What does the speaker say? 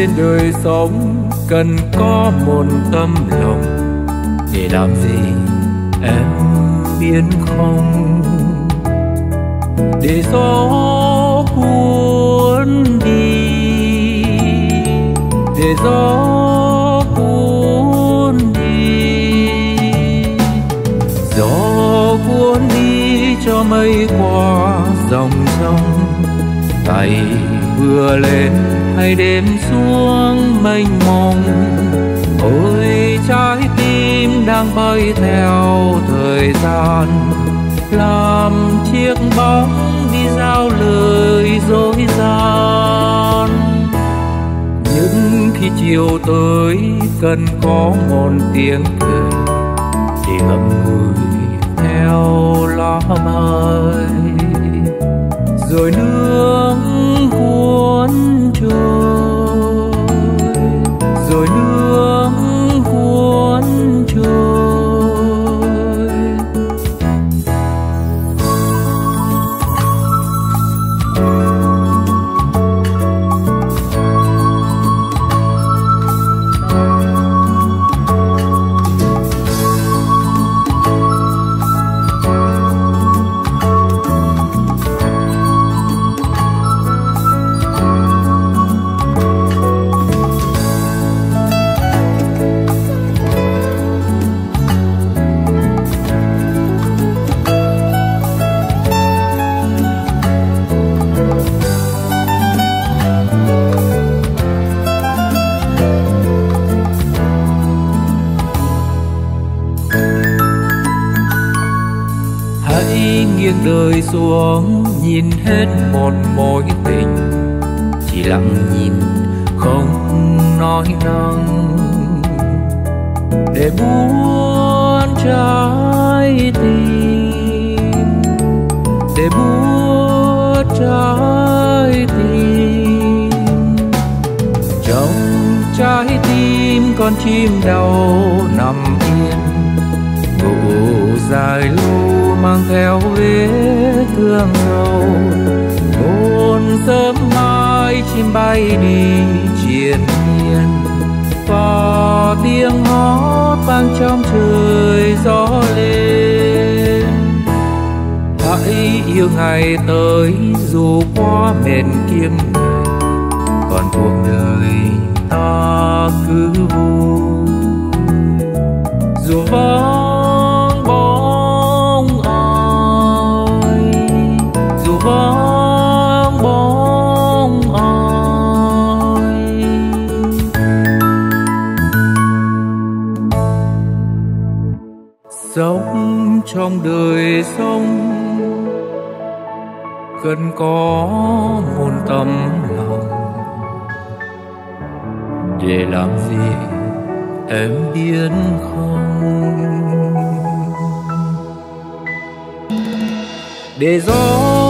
trên đời sống cần có một tấm lòng, để làm gì em biết không? Để gió cuốn đi, để gió cuốn đi, gió cuốn đi cho mây qua dòng sông. Tay vừa lên hay đêm xuống mênh mông, ôi trái tim đang bay theo thời gian, làm chiếc bóng đi giao lời dối gian. Nhưng khi chiều tới cần có một tiếng cười để ngậm ngùi theo lá mai, rồi nước cuốn trôi, rồi nước cuốn trôi. Nghiêng đời xuống nhìn hết một mối tình, chỉ lặng nhìn không nói năng, để buốt trái tim, để buốt trái tim. Trong trái tim con chim đau nằm yên, ngủ dài lâu mang theo vết thương sâu. Một sớm mai chim bay đi triền miên, và tiếng hót vang trong trời gió lên. Hãy yêu ngày tới dù quá mệt kiếp người, còn cuộc đời ta cứ vui. Dù vắng bóng ai, dù vắng bóng ai. Sống trong đời sống cần có một tấm lòng, để làm gì em biết không? Để gió